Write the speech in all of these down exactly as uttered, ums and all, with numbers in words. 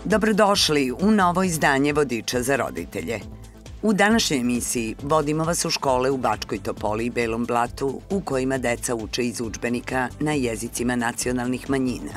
Dobrodošli u novo izdanje Vodiča za roditelje. U današnjoj emisiji vodimo vas u škole u Bačkoj Topoli i Belom Blatu u kojima deca uče iz udžbenika na jezicima nacionalnih manjina.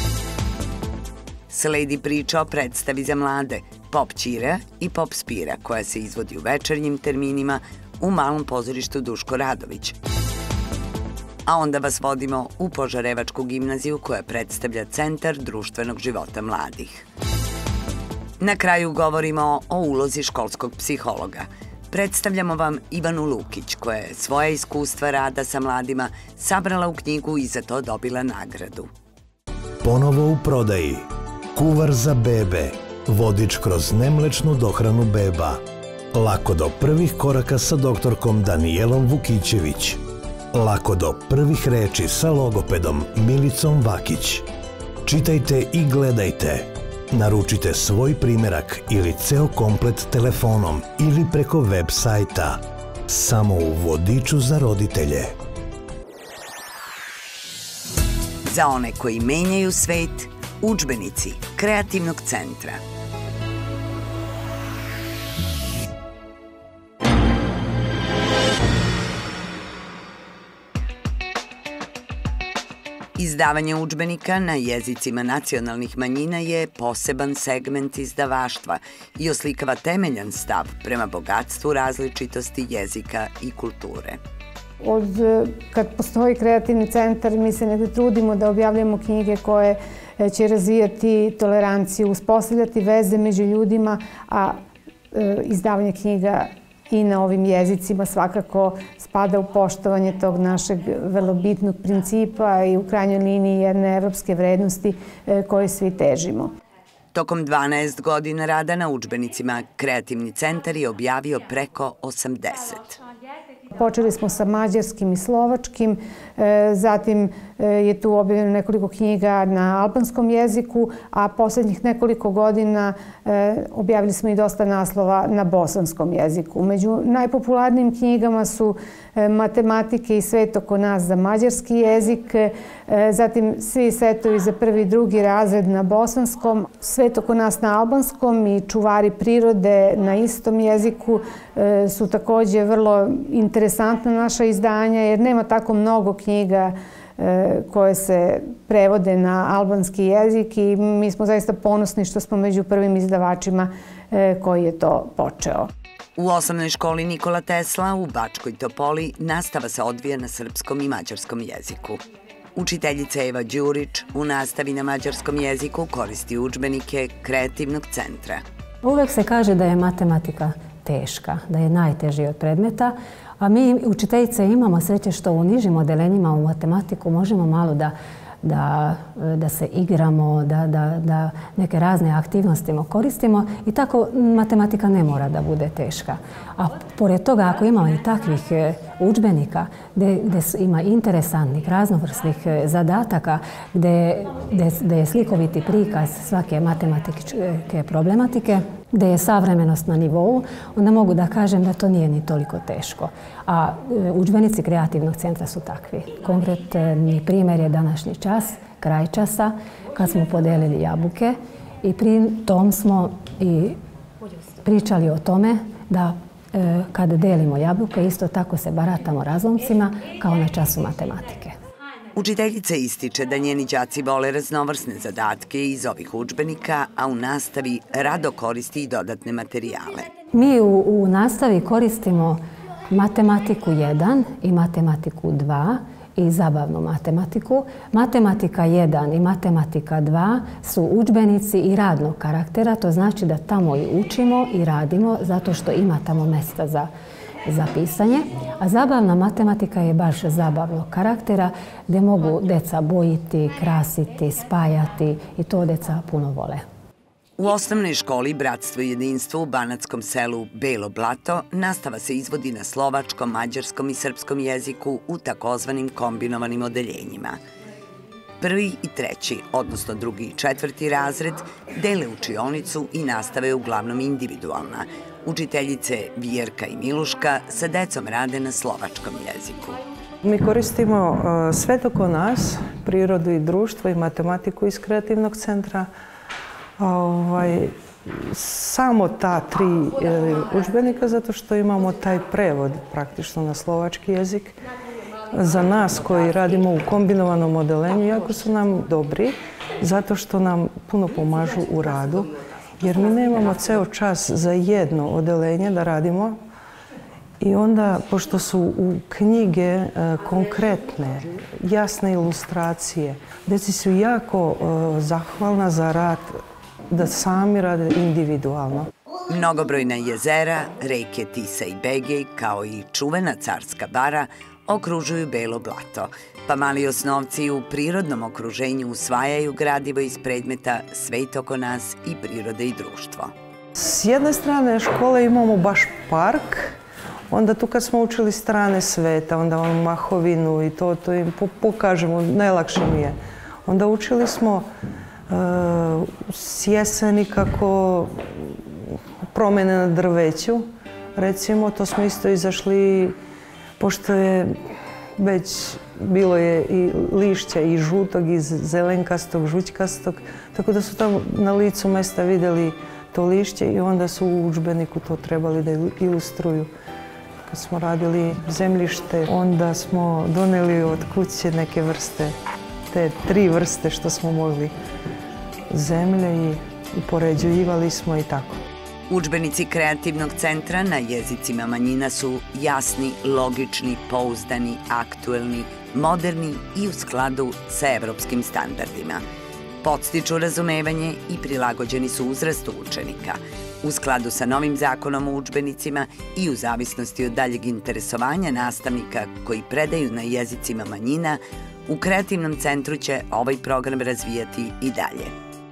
Sledi priča o predstavi za mlade Pop Ćira i Pop Spira koja se izvodi u večernjim terminima u Malom pozorištu Duško Radović. A onda vas vodimo u Požarevačku gimnaziju koja predstavlja Centar društvenog života mladih. Na kraju govorimo o ulozi školskog psihologa. Predstavljamo vam Ivanu Lukić koja je svoje iskustva rada sa mladima sabrala u knjigu i za to dobila nagradu. Ponovo u prodaji. Kuvar za bebe. Vodič kroz nemlečnu dohranu beba. Lako do prvih koraka sa doktorkom Danijelom Vukićević. Lako do prvih reči sa logopedom Milicom Vakić. Čitajte i gledajte. Naručite svoj primerak ili ceo komplet telefonom ili preko web sajta. Samo u Vodiču za roditelje. Za one koji menjaju svet, udžbenici Kreativnog centra. Izdavanje udžbenika na jezicima nacionalnih manjina je poseban segment izdavaštva i oslikava temeljan stav prema bogatstvu različitosti jezika i kulture. Od kad postoji Kreativni centar, mi se ne trudimo da objavljamo knjige koje će razvijati toleranciju, uspostavljati veze među ljudima, a izdavanje knjiga i na ovim jezicima svakako spada u poštovanje tog našeg vrlo bitnog principa i u krajnjoj liniji jedne evropske vrednosti koje svi težimo. Tokom dvanaest godina rada na udžbenicima Kreativni centar je objavio preko osamdeset. Počeli smo sa mađarskim i slovačkim, zatim je tu objavljeno nekoliko knjiga na albanskom jeziku, a poslednjih nekoliko godina objavili smo i dosta naslova na bosanskom jeziku. Među najpopularnijim knjigama su Matematike i svet oko nas za mađarski jezik, zatim Svi svetovi za prvi i drugi razred na bosanskom, Svet oko nas na albanskom i Čuvari prirode na istom jeziku su takođe vrlo interesantna naša izdanja jer nema tako mnogo knjiga koje se prevode na albanski jezik i mi smo zaista ponosni što smo među prvim izdavačima koji je to počeo. U osnovnoj školi Nikola Tesla u Bačkoj Topoli nastava se odvija na srpskom i mađarskom jeziku. Učiteljica Eva Đurić u nastavi na mađarskom jeziku koristi udžbenike Kreativnog centra. Uvek se kaže da je matematika teška, da je najteži od predmeta, a mi učiteljice imamo sreće što u nižim odelenjima u matematiku možemo malo da, da, da se igramo, da, da, da neke razne aktivnosti koristimo i tako matematika ne mora da bude teška. A pored toga ako imamo i takvih udžbenika gde, gde ima interesantnih, raznovrsnih zadataka, gde, gde, gde je slikoviti prikaz svake matematičke problematike, gde je savremenost na nivou, onda mogu da kažem da to nije ni toliko teško. A udžbenici Kreativnog centra su takvi. Konkretni primjer je današnji čas, kraj časa, kad smo podelili jabuke i pri tom smo i pričali o tome da kada delimo jabuke, isto tako se baratamo razlomcima kao na času matematike. Učiteljica ističe da njeni đaci vole raznovrsne zadatke iz ovih udžbenika, a u nastavi rado koristi i dodatne materijale. Mi u, u nastavi koristimo matematiku jedan i matematiku dva i zabavnu matematiku. Matematika jedan i matematika dva su udžbenici i radnog karaktera, to znači da tamo i učimo i radimo zato što ima tamo mesta za za pisanje, a zabavna matematika je baš zabavnog karaktera gdje mogu deca bojiti, krasiti, spajati i to deca puno vole. U osnovnoj školi Bratstvo i jedinstvo u banatskom selu Belo Blato nastava se izvodi na slovačkom, mađarskom i srpskom jeziku u takozvanim kombinovanim odeljenjima. Prvi i treći, odnosno drugi i četvrti razred, dele učionicu i nastava je uglavnom individualna. Učiteljice Vijerka i Miluška sa decom rade na slovačkom jeziku. Mi koristimo Svet oko nas, prirodu i društvo i matematiku iz Kreativnog centra, Ovaj, samo ta tri e, udžbenika zato što imamo taj prevod praktično na slovački jezik. Za nas koji radimo u kombinovanom odelenju jako su nam dobri zato što nam puno pomažu u radu jer mi nemamo ceo čas za jedno odelenje da radimo i onda pošto su u knjige e, konkretne, jasne ilustracije, deci su jako e, zahvalna za rad da sami rade individualno. Mnogobrojna jezera, reke Tisa i Begej, kao i čuvena Carska bara, okružuju Belo blato, pa mali osnovci u prirodnom okruženju usvajaju gradivo iz predmeta Svet oko nas i Priroda i društvo. S jedne strane škole imamo baš park, onda tu kad smo učili strane sveta, onda onu mahovinu i to, to im pokažemo, najlakše mi je. Onda učili smo Uh, s jeseni kako promene na drveću. Recimo, to smo isto izašli, pošto je već bilo je i lišća i žutog, i zelenkastog, žućkastog, tako da su tamo na licu mesta vidjeli to lišće i onda su u udžbeniku to trebali da ilustruju. Kad smo radili zemljište, onda smo doneli od kuće neke vrste, te tri vrste što smo mogli zemlje i upoređivali smo i tako. Udžbenici Kreativnog centra na jezicima manjina su jasni, logični, pouzdani, aktuelni, moderni i u skladu sa evropskim standardima. Podstiču razumevanje i prilagođeni su uzrastu učenika. U skladu sa novim zakonom o udžbenicima i u zavisnosti od daljeg interesovanja nastavnika koji predaju na jezicima manjina, u Kreativnom centru će ovaj program razvijati i dalje.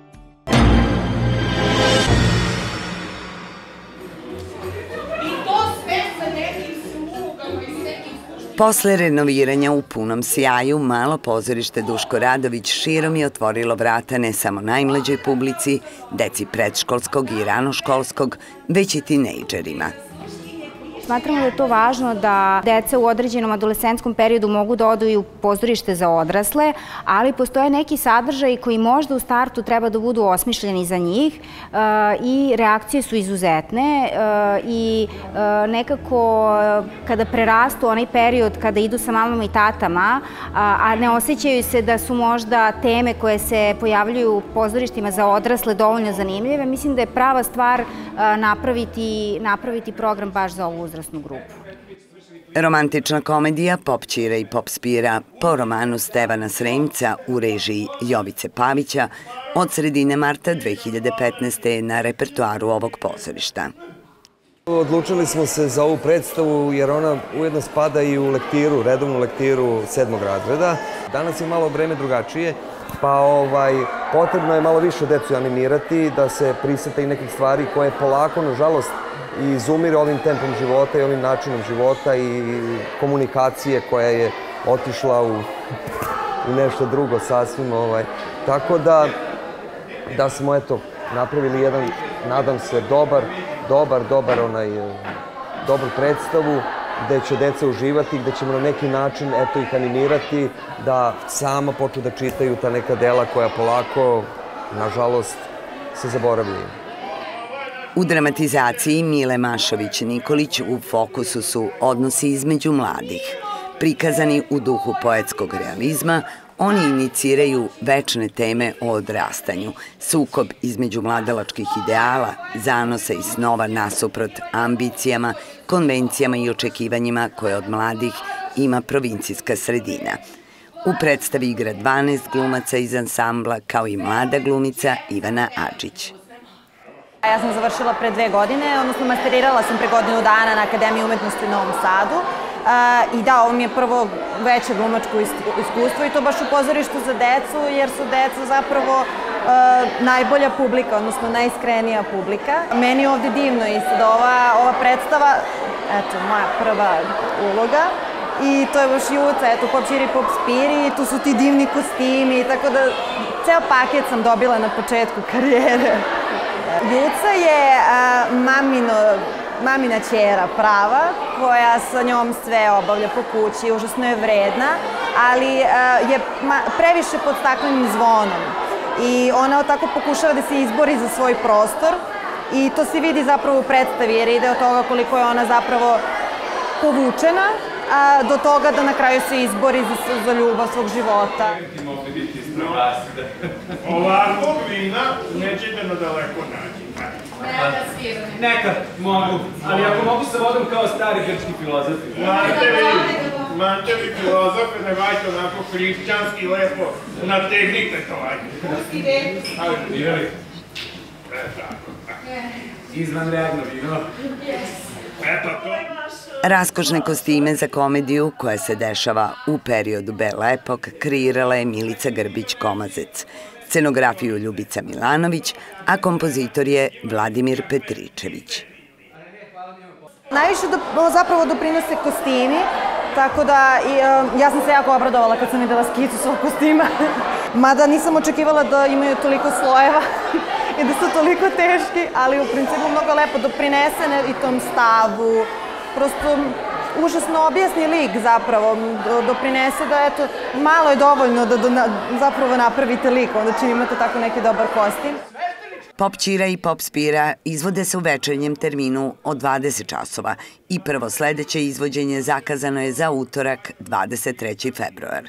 Posle renoviranja u punom sjaju, malo pozorište Duško Radović širom je otvorilo vrata ne samo najmlađoj publici, deci predškolskog i ranoškolskog, već i tinejdžerima. Smatramo da je to važno da deca u određenom adolescentskom periodu mogu da odu i u pozorište za odrasle, ali postoje neki sadržaji koji možda u startu treba da budu osmišljeni za njih i reakcije su izuzetne i nekako kada prerastu onaj period kada idu sa mamama i tatama, a ne osjećaju se da su možda teme koje se pojavljuju u pozorištima za odrasle dovoljno zanimljive, mislim da je prava stvar napraviti, napraviti program baš za ovu uzrasnu grupu. Romantična komedija Pop Ćira i Pop Spira po romanu Stevana Sremca u režiji Jovice Pavića od sredine marta dve hiljade petnaeste. je na repertoaru ovog pozorišta. Odlučili smo se za ovu predstavu jer ona ujedno spada i u lektiru, redovnu lektiru sedmog razreda. Danas je malo vreme drugačije, pa ovaj, potrebno je malo više decu animirati, da se prisete i nekih stvari koje polako, nažalost, izumire ovim tempom života i ovim načinom života i komunikacije koja je otišla u, u nešto drugo sasvim. Ovaj. Tako da, da smo eto, napravili jedan, nadam se, dobar, dobar, dobar onaj, dobru predstavu gde će deca uživati, gde ćemo na neki način eto ih animirati da sama počnu da čitaju ta neka dela koja polako, nažalost, se zaboravljaju. U dramatizaciji Mile Mašović-Nikolić u fokusu su odnosi između mladih. Prikazani u duhu poetskog realizma, oni iniciraju večne teme o odrastanju, sukob između mladalačkih ideala, zanosa i snova nasuprot ambicijama, konvencijama i očekivanjima koje od mladih ima provincijska sredina. U predstavi igra dvanaest glumaca iz ansambla, kao i mlada glumica Ivana Adžić. Ja sam završila pre dve godine, odnosno masterirala sam pre godinu dana na Akademiji umetnosti u Novom Sadu. I da, ovo mi je prvo veće glumačko iskustvo i to baš u pozorištu za decu, jer su deca zapravo najbolja publika, odnosno najiskrenija publika. Meni je ovde divno i sad ova predstava, eto, moja prva uloga. I to je baš Juca, eto, Pop Ćiri i Pop Spiri, i tu su ti divni kostimi, tako da ceo paket sam dobila na početku karijere. Juca je mamina ćera prava, koja sa njom sve obavlja po kući, užasno je vredna, ali je previše pod staklenim zvonom. i ona tako pokušava da se izbori za svoj prostor i to se vidi zapravo u predstavi jer ide od toga koliko je ona zapravo povučena a do toga da na kraju se izbori za, za ljubav svog života. Ovakvog vina nećete na daleko naći. Nekad mogu, ali ako mogu sa vodom kao stari grčki filozofi. Znate vi filozofe, nemajte onako hrišćanski lepo, nategnite to, ajde. Pusti deku. Ajde, dirali. E, tako. Izvanredno vino. Eto to. Raskošne kostime za komediju koja se dešava u periodu Belle Epoque kreirala je Milica Grbić-Komazec, scenografiju Ljubica Milanović, a kompozitor je Vladimir Petričević. Najviše zapravo doprinose kostimi, tako da ja sam se jako obradovala kad sam videla skicu svog kostima, mada nisam očekivala da imaju toliko slojeva i da su toliko teški, ali u principu mnogo lepo doprinese i tom stavu. Prosto užasno objasni lik zapravo, doprinese da eto, malo je dovoljno da zapravo napravite lik, onda čim imate tako neki dobar kostim. Pop Ćira i Pop Spira izvode se u večernjem terminu od dvadeset časova i prvo sledeće izvođenje zakazano je za utorak dvadeset treći februar.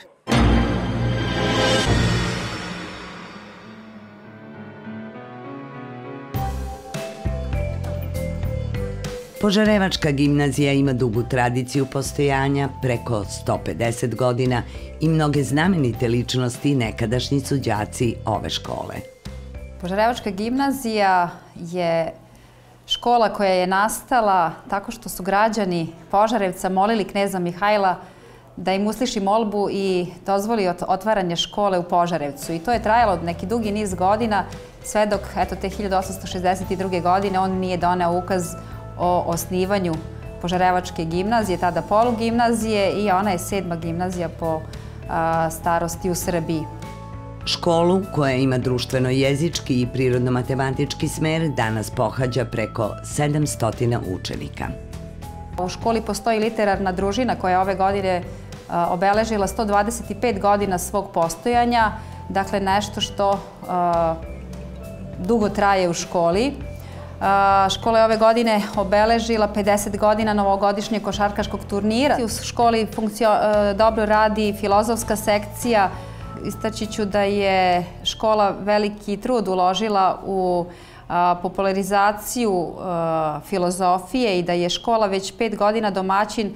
Požarevačka gimnazija ima dugu tradiciju postojanja, preko sto pedeset godina i mnoge znamenite ličnosti nekadašnji su đaci ove škole. Požarevačka gimnazija je škola koja je nastala tako što su građani Požarevca molili kneza Mihajla da im usliši molbu i dozvoli otvaranje škole u Požarevcu. I to je trajalo neki dugi niz godina, sve dok eto, te hiljadu osamsto šezdeset druge. godine on nije doneo ukaz o osnivanju Požarevačke gimnazije, tada polugimnazije, i ona je sedma gimnazija po a, starosti u Srbiji. Školu, koja ima društveno-jezički i prirodno-matematički smer, danas pohađa preko sedamsto učenika. U školi postoji literarna družina koja je ove godine a, obeležila sto dvadeset pet godina svog postojanja, dakle nešto što a, dugo traje u školi. Škola je ove godine obeležila pedeset godina novogodišnjeg košarkaškog turnira. U školi dobro radi filozofska sekcija. Istaći ću da je škola veliki trud uložila u popularizaciju filozofije i da je škola već pet godina domaćin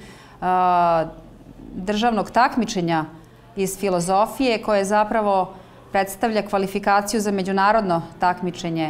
državnog takmičenja iz filozofije koje zapravo predstavlja kvalifikaciju za međunarodno takmičenje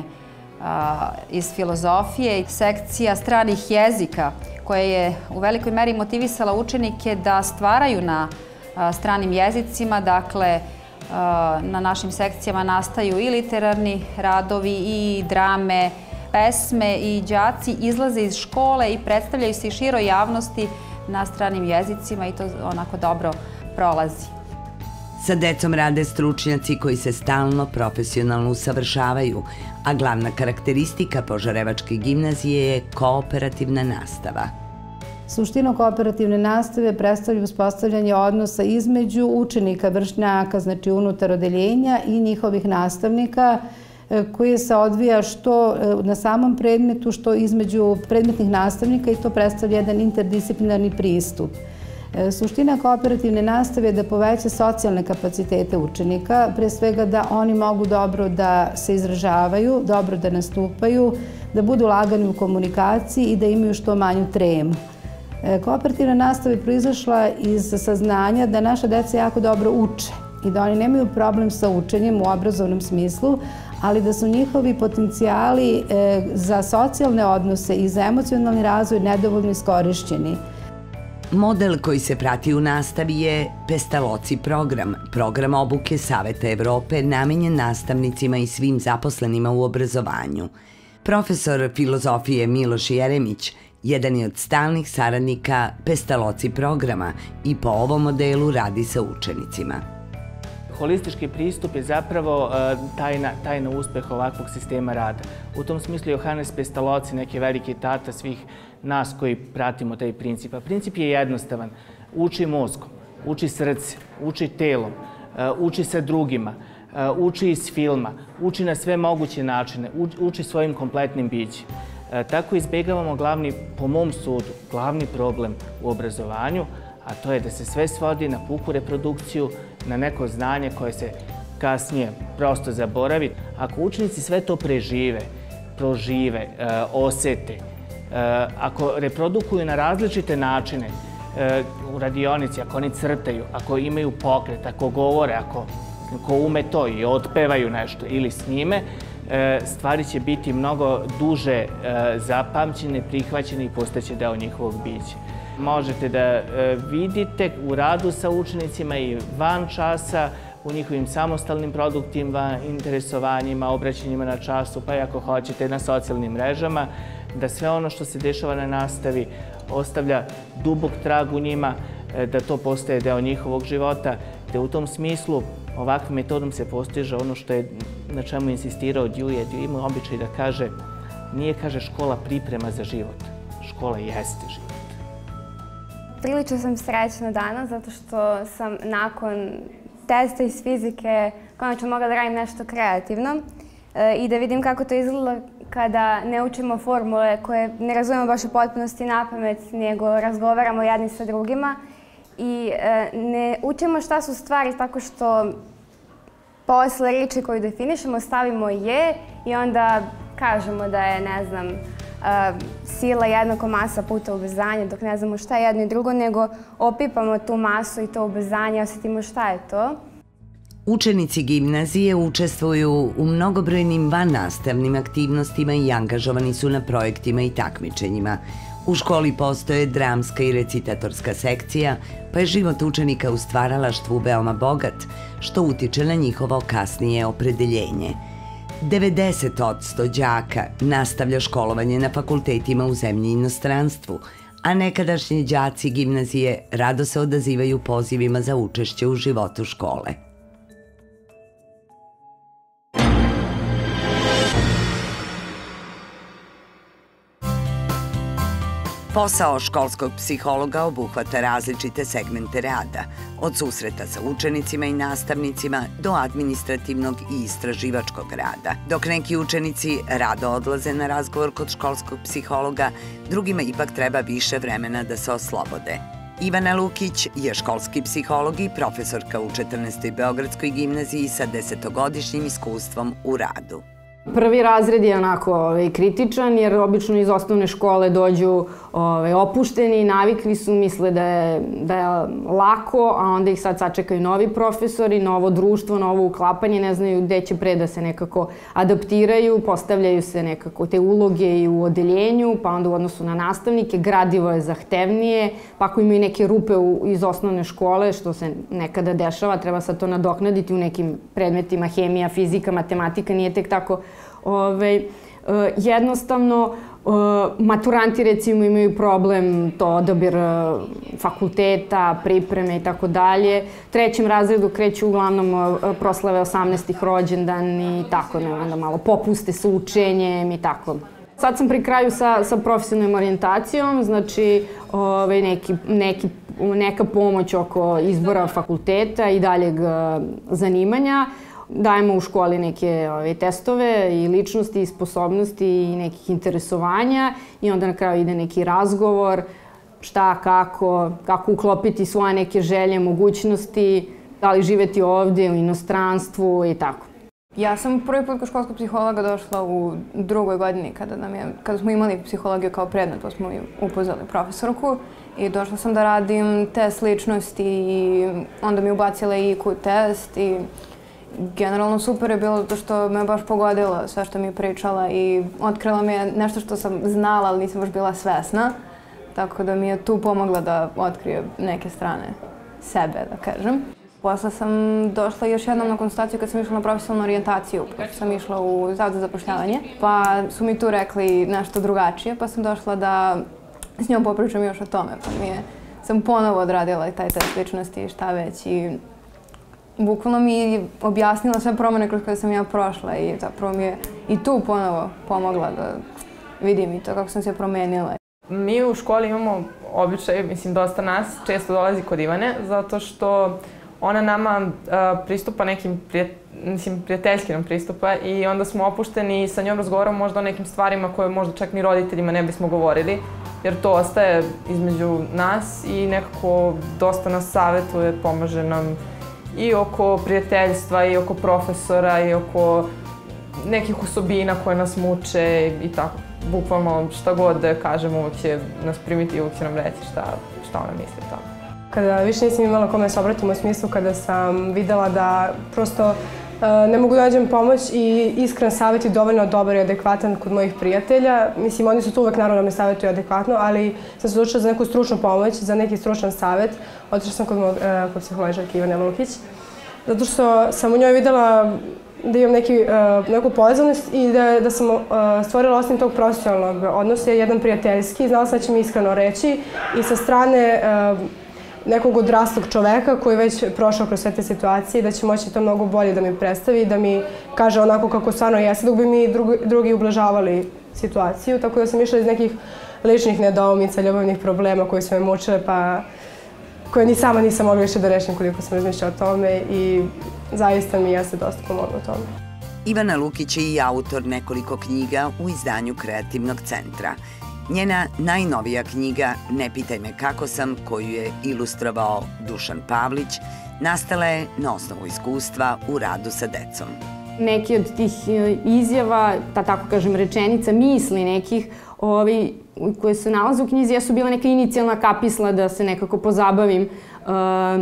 iz filozofije. Sekcija stranih jezika koja je u velikoj meri motivisala učenike da stvaraju na stranim jezicima. Dakle, na našim sekcijama nastaju i literarni radovi, i drame, pesme, i đaci izlaze iz škole i predstavljaju se i široj javnosti na stranim jezicima i to onako dobro prolazi. Sa decom rade stručnjaci koji se stalno profesionalno usavršavaju, a glavna karakteristika Požarevačke gimnazije je kooperativna nastava. Suština kooperativne nastave predstavlja uspostavljanje odnosa između učenika, vršnjaka, znači unutar odeljenja, i njihovih nastavnika, koji se odvija što na samom predmetu, što između predmetnih nastavnika, i to predstavlja jedan interdisciplinarni pristup. Suština kooperativne nastave je da poveća socijalne kapacitete učenika, pre svega da oni mogu dobro da se izražavaju, dobro da nastupaju, da budu lagani u komunikaciji i da imaju što manju tremu. Kooperativna nastava je proizašla iz saznanja da naša deca jako dobro uče i da oni nemaju problem sa učenjem u obrazovnom smislu, ali da su njihovi potencijali za socijalne odnose i za emocionalni razvoj nedovoljno iskorišćeni. Model koji se prati u nastavi je Pestaloci program, program obuke Saveta Evrope namenjen nastavnicima i svim zaposlenima u obrazovanju. Profesor filozofije Miloš Jeremić jedan je od stalnih saradnika Pestaloci programa i po ovom modelu radi sa učenicima. Holistički pristup je zapravo tajna, tajna uspeh ovakvog sistema rada. U tom smislu Johannes Pestaloci, neki veliki tata svih nas koji pratimo taj princip. A princip je jednostavan. Uči mozgom, uči srce, uči telom, uči sa drugima. uči iz filma, uči na sve moguće načine, uči svojim kompletnim bićem. Tako izbjegavamo glavni, po mom sudu, glavni problem u obrazovanju, a to je da se sve svodi na puku reprodukciju, na neko znanje koje se kasnije prosto zaboravi. Ako učenici sve to prežive, prožive, osete, ako reprodukuju na različite načine u radionici, ako oni crtaju, ako imaju pokret, ako govore, ako ko ume to i otpevaju nešto ili snime, stvari će biti mnogo duže zapamćene, prihvaćene i postaće deo njihovog bića. Možete da vidite u radu sa učenicima i van časa, u njihovim samostalnim produktima, interesovanjima, obraćanjima na času, pa i ako hoćete na socijalnim mrežama, da sve ono što se dešava na nastavi ostavlja dubok trag u njima, da to postaje deo njihovog života, te u tom smislu ovakvom metodom se postiže ono što je, na čemu insistirao Dewey. Dewey ima običaj da kaže, nije, kaže, škola priprema za život, škola jeste život. Prilično sam srećna danas zato što sam nakon testa iz fizike konačno mogla da radim nešto kreativno i da vidim kako to izgleda kada ne učimo formule koje ne razumemo baš u potpunosti na pamet, nego razgovaramo jedni sa drugima i ne učimo šta su stvari tako što posle riječi koju definišemo stavimo je i onda kažemo da je, ne znam, sila jednako masa puta ubrzanje, dok ne znamo šta je jedno i drugo, nego opipamo tu masu i to ubrzanje, osjetimo šta je to. Učenici gimnazije učestvuju u mnogobrojnim vannastavnim aktivnostima i angažovani su na projektima i takmičenjima. U školi postoje dramska i recitatorska sekcija, pa je život učenika u stvaralaštvu veoma bogat, što utiče na njihovo kasnije opredeljenje. devedeset posto đaka nastavlja školovanje na fakultetima u zemlji i inostranstvu, a nekadašnji đaci gimnazije rado se odazivaju pozivima za učešće u životu škole. Posao školskog psihologa obuhvata različite segmente rada, od susreta sa učenicima i nastavnicima do administrativnog i istraživačkog rada. Dok neki učenici rado odlaze na razgovor kod školskog psihologa, drugima ipak treba više vremena da se oslobode. Ivana Lukić je školski psiholog i profesorka u četrnaestoj Beogradskoj gimnaziji sa desetogodišnjim iskustvom u radu. Prvi razred je onako kritičan jer obično iz osnovne škole dođu opušteni, navikli su, misle da je lako, a onda ih sad sačekaju novi profesori, novo društvo, novo uklapanje, ne znaju gde će pre da se nekako adaptiraju, postavljaju se nekako te uloge i u odeljenju, pa onda u odnosu na nastavnike, gradivo je zahtevnije, pa ako imaju neke rupe iz osnovne škole, što se nekada dešava, treba sad to nadoknaditi u nekim predmetima, hemija, fizika, matematika, nije tek tako jednostavno. Maturanti recimo imaju problem, to odabir fakulteta, pripreme i tako dalje. Trećem razredu kreću uglavnom proslave osamnaestih rođendan i tako, onda malo popuste sa učenjem i tako. Sad sam pri kraju sa profesionalnom orijentacijom, znači neka pomoć oko izbora fakulteta i daljeg zanimanja. Dajemo u školi neke testove i ličnosti i sposobnosti i nekih interesovanja i onda na kraju ide neki razgovor šta, kako, kako uklopiti svoje neke želje, mogućnosti, da li živeti ovdje u inostranstvu i tako. Ja sam prvi put kod školskog psihologa došla u drugoj godini kada smo imali psihologiju kao predmet, pa smo upoznali profesorku i došla sam da radim test ličnosti i onda mi ubacila i I Q test i generalno super je bilo zato što me baš pogodilo sve što mi je pričala i otkrila mi je nešto što sam znala, ali nisam baš bila svesna. Tako da mi je tu pomogla da otkrije neke strane sebe, da kažem. Posle sam došla još jednom na konsultaciju kad sam išla na profesionalnu orijentaciju, pošto sam išla u Zavod za zapošljavanje, pa su mi tu rekli nešto drugačije, pa sam došla da s njom popričam još o tome, pa mi je, sam ponovo odradila taj test ličnosti i šta već i bukvalno mi je objasnila sve promene kroz koje sam ja prošla i zapravo mi je i tu ponovo pomogla da vidim i to kako sam se promenila. Mi u školi imamo običaj, mislim dosta nas često dolazi kod Ivane, zato što ona nama pristupa nekim mislim, prijateljski nam pristupa i onda smo opušteni i sa njom razgovaramo možda o nekim stvarima koje možda čak ni roditeljima ne bismo govorili, jer to ostaje između nas i nekako dosta nas savjetuje, pomaže nam i oko prijateljstva, i oko profesora, i oko nekih osobina koje nas muče i tako. Bukvalno šta god da kažemo, uvijek će nas primiti i uvijek će nam reći šta, šta ona misli o tome. Kada više nisam imala kome se obratiti u smislu kada sam videla da prosto ne mogu da nađem pomoć i iskren savjet je dovoljno dobar i adekvatan kod mojih prijatelja. Mislim, oni su tu uvek naravno me savjetuju adekvatno, ali sam se odlučila za neku stručnu pomoć, za neki stručan savjet. Otišla sam kod, kod psiholožarke Ivane Lukić, zato što sam u njoj videla da imam neki, neku povezanost i da, da sam stvorila osnovni tog profesionalnog odnosa, jedan prijateljski, znala sam da će mi iskreno reći i sa strane nekog odraslog čoveka koji već prošao kroz sve te situacije, da će moći to mnogo bolje da mi predstavi i da mi kaže onako kako stvarno jeste, dok bi mi drugi, drugi ublažavali situaciju. Tako da sam išla iz nekih ličnih nedoumica, ljubavnih problema koji su me mučile, pa koje ni sama nisam mogla više da rešim koliko sam razmišljala o tome i zaista mi jeste dosta pomogla o tome. Ivana Lukić je i autor nekoliko knjiga u izdanju Kreativnog centra. Njena najnovija knjiga Ne pitaj me kako sam, koju je ilustrovao Dušan Pavlić, nastala je na osnovu iskustva u radu sa decom. Neki od tih izjava, da tako kažem rečenica, misli nekih ovi, koje se nalaze u knjizi, jesu bila neka inicijalna kapisla da se nekako pozabavim uh,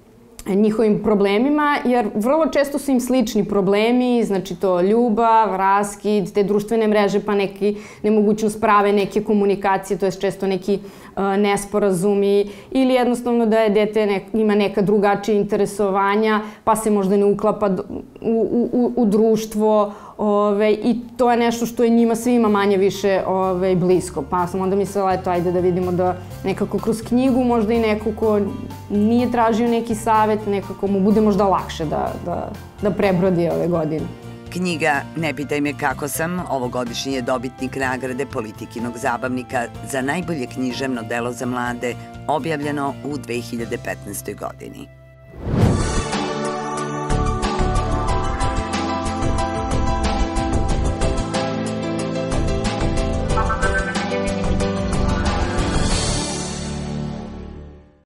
njihovim problemima, jer vrlo često su im slični problemi, znači to ljubav, raskid, te društvene mreže, pa neki nemogućnost prave neke komunikacije, to je često neki uh, nesporazumi ili jednostavno da je dete nek, ima neka drugačija interesovanja, pa se možda ne uklapa u, u, u društvo. Ove, I to je nešto što je njima svima manje više ove, blisko. Pa sam onda mislila, eto, ajde da vidimo da nekako kroz knjigu možda i neko ko nije tražio neki savjet, nekako mu bude možda lakše da, da, da prebrodi ove godine. Knjiga Ne pitaj me kako sam ovogodišnji je dobitnik nagrade Politikinog zabavnika za najbolje književno delo za mlade, objavljeno u dve hiljade petnaestoj godini.